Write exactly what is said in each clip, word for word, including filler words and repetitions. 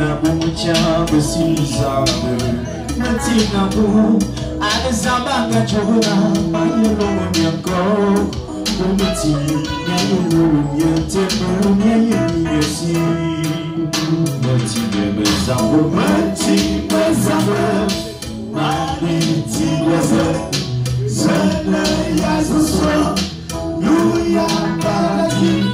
Mucha besizade Natina bu Adesabanga chobuna Mayelo myanko Umiti Nyayelu Nyate Nyayesi Mati Bezambo Mati Bezambo Mati Bezambo Zana Yazoswa Nuya Baraki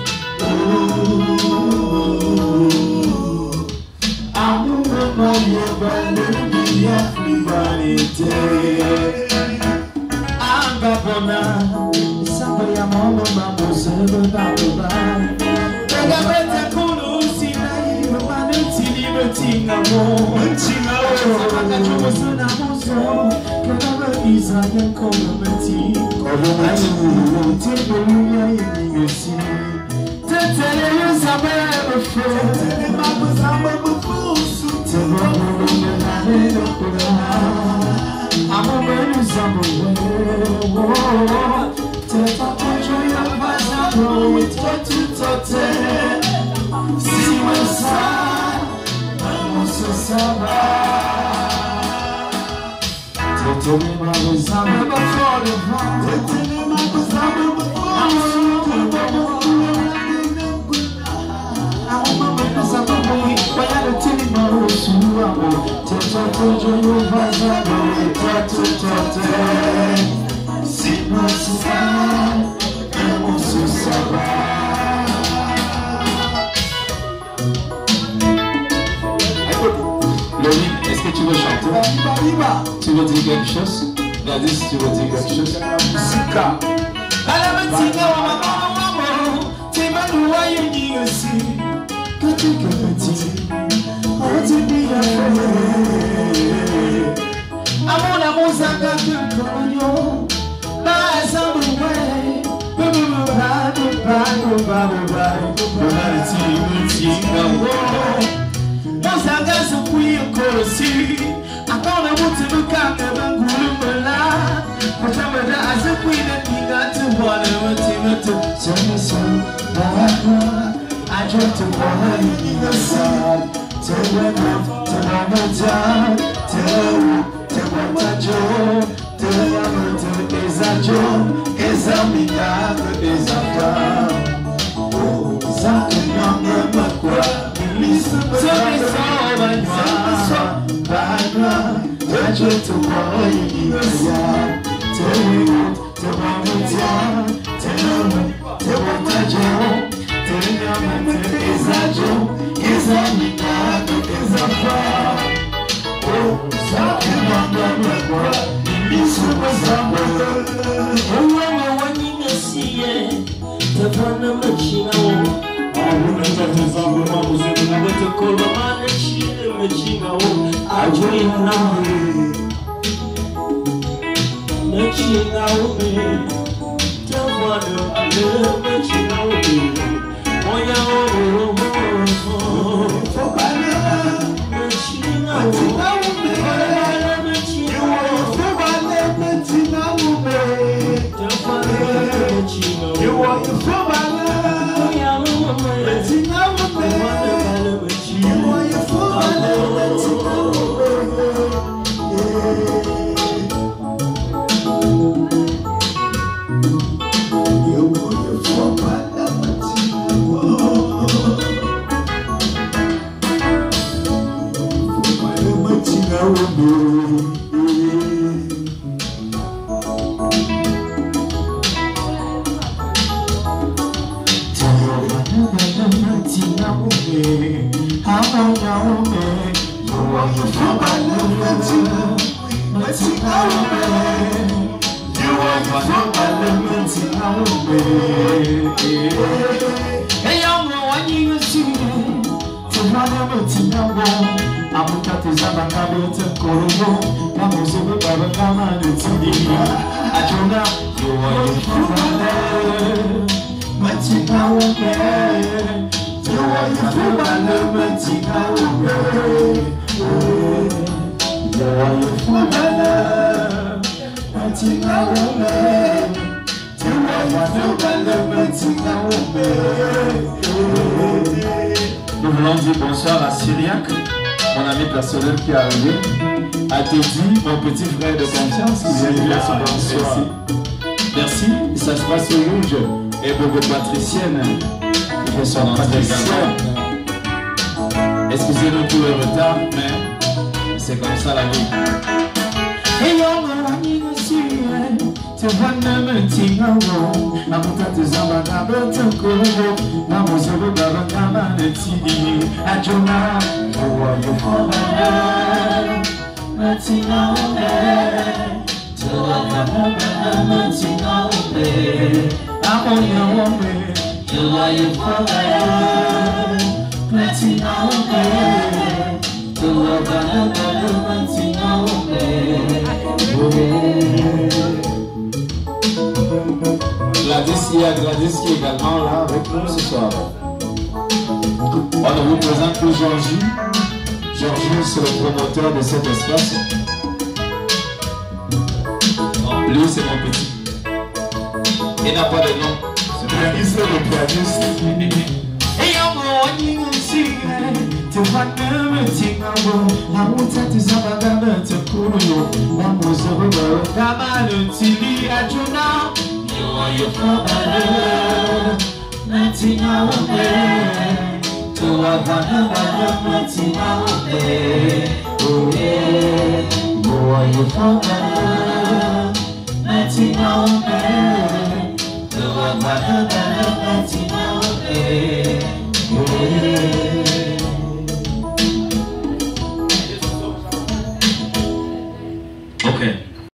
Est-ce que tu veux chanter? Tu veux dire quelque chose? Gladys, tu veux dire quelque chose? Sika. Agora muito no carro, bangulo lá. Mas a verdade é que ainda tinha tu bora, eu tinha tu. Chama só, bora. I just to bora e ninguém sabe. Tell me now, tell me now, tell me, tell me what you, tell me what is a joke, is a minha, is a fun. Oh, is a minha, mas qual? Listen, tell me so, my God. I just to boy in the yard. Tell me what, tell me what, tell me, tell what I do. Tell me what is a joke, is a minha, is a fun. Oh, something on the record. This was a word. Oh, I'm a one in the sea. The fun of the chino. I'm going to tell you something. I'm going to call the man and she the chino. I join now, let you know me. Tell what I love, let you know me. Oh, yeah, oh, for my love, let you know me. Let you know for my love, let you know me. Tell what I let you know. You want you for my love, oh, yeah, let you know me. You want you for my love, let you know me. Nous voulons dire bonsoir à Syriac. mon ami personnel qui est arrivé, à Teddy, mon petit frère de confiance qui vient de faire son bonsoir. Merci. Ça se passe au Rouge et beaucoup de Patricienne qui fait son entrée également. Excusez-nous pour le retard, mais c'est comme ça la vie. Hey yo, te wana mtinga wo na mutatu zama na beto kolo na mozobo baba kama netini ajona wa yo fona mtinga wo to wana mama mtinga wo amonya wo me to wa yo fona mtinga wo to wana mama mtinga wo Gladys, il y a Gladys qui est également là avec nous ce soir. On vous présente pour Georgie. Georgie, c'est le promoteur de cet espace. En plus, c'est mon petit. Il n'a pas de nom. C'est le pianiste, le pianiste. Hey, I'm going to see to what never think I will. I won't take this up, I got to cool you. One was over, come on, T V, I do now. You are your father, nothing I will bear. To what I never, nothing I will bear. Oh, yeah, you are your father, nothing I will bear.